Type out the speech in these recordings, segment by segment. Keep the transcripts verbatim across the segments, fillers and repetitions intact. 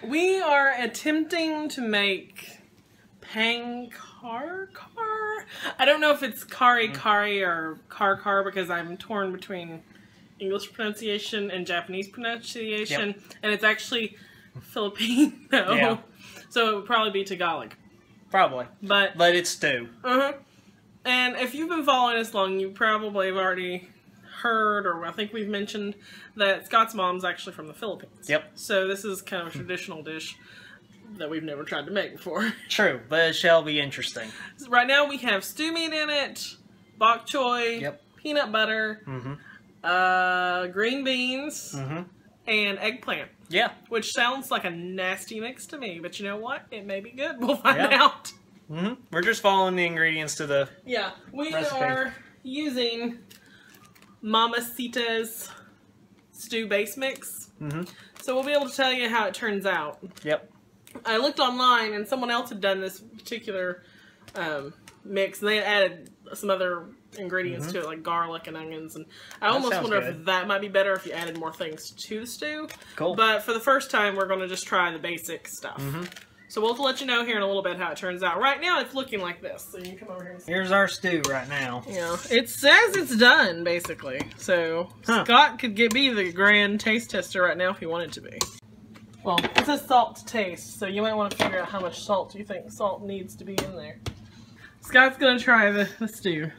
We are attempting to make Kare Kare. I don't know if it's Kare Kare or Kare Kare because I'm torn between English pronunciation and Japanese pronunciation, yep. And it's actually Filipino. Yeah. So it would probably be Tagalog. Probably. But but it's stew. Uh-huh. And if you've been following us long, you probably have already heard, or I think we've mentioned, that Scott's mom's actually from the Philippines. Yep. So this is kind of a traditional dish that we've never tried to make before. True, but it shall be interesting. So right now we have stew meat in it, bok choy, yep. peanut butter, mm-hmm. uh, green beans, mm-hmm. and eggplant. Yeah. Which sounds like a nasty mix to me, but you know what? It may be good. We'll find yeah. out. Mm-hmm. We're just following the ingredients to the Yeah, we recipe. are using Mama Sita's stew base mix. Mm-hmm. So we'll be able to tell you how it turns out. Yep. I looked online and someone else had done this particular um, mix, and they had added some other ingredients mm-hmm. to it, like garlic and onions. And I that almost wonder good. if that might be better if you added more things to the stew. Cool. But for the first time, we're going to just try the basic stuff. Mm-hmm. So we'll let you know here in a little bit how it turns out. Right now, it's looking like this. So you can come over here and see. Here's our stew right now. Yeah, it says it's done, basically. So huh. Scott could get be the grand taste tester right now if he wanted to be. Well, it says salt to taste, so you might want to figure out how much salt you think salt needs to be in there. Scott's going to try the, the stew.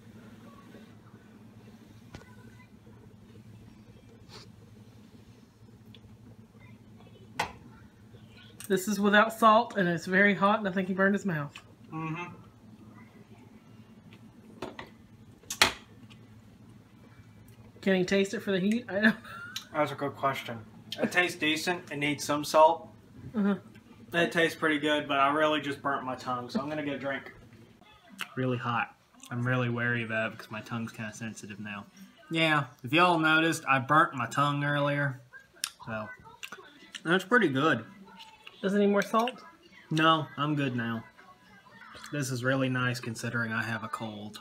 This is without salt, and it's very hot, and I think he burned his mouth. Mm-hmm. Can he taste it for the heat? I don't know. That's a good question. It tastes decent. It needs some salt. Uh-huh. It tastes pretty good, but I really just burnt my tongue, so I'm going to get a drink. Really hot. I'm really wary about it because my tongue's kind of sensitive now. Yeah, if y'all noticed, I burnt my tongue earlier. So, that's pretty good. Does it need more salt? No, I'm good now. This is really nice considering I have a cold.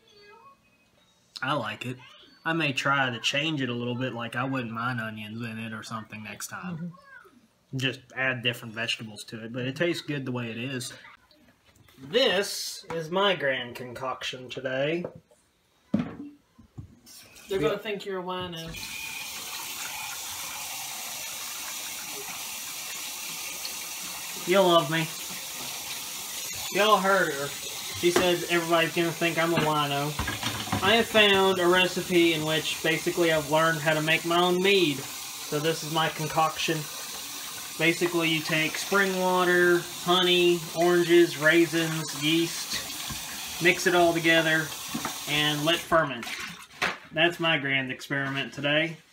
I like it. I may try to change it a little bit, like I wouldn't mind onions in it or something next time. Mm-hmm. Just add different vegetables to it, but it tastes good the way it is. This is my grand concoction today. They're going to think you're a wino. You'll love me. Y'all heard her. She says everybody's going to think I'm a wino. I have found a recipe in which basically I've learned how to make my own mead. So this is my concoction. Basically you take spring water, honey, oranges, raisins, yeast, mix it all together, and let ferment. That's my grand experiment today.